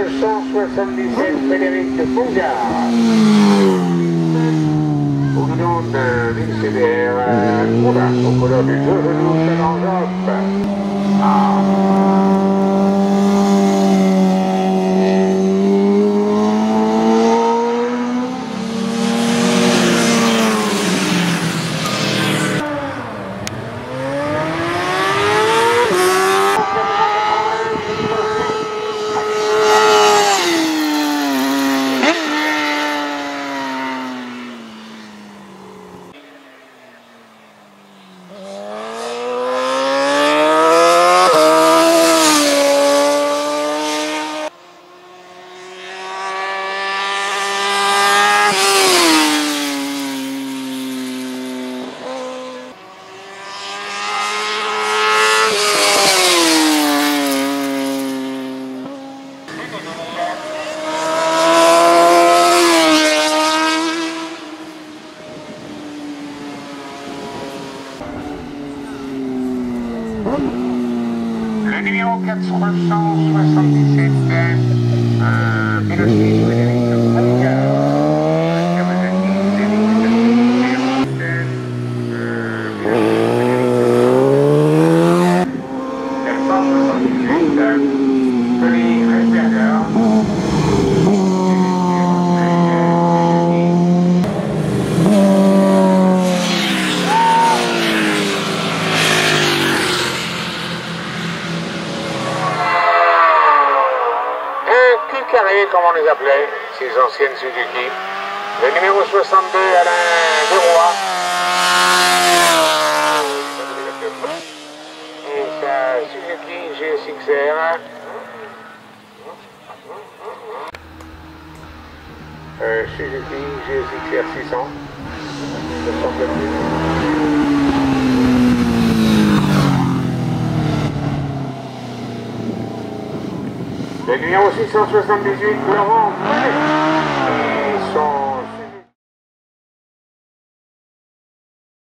277 Frédéric de Ponga. Au guidon de Villers aux couleurs du jeu velours Chalamont. Le numéro 477, Villers sous carré, comme on les appelait, ces anciennes Suzuki. Le numéro 62, Alain Leroy. Et sa Suzuki GSX-R. Suzuki GSX-R 600. Le numéro 678, Laurent.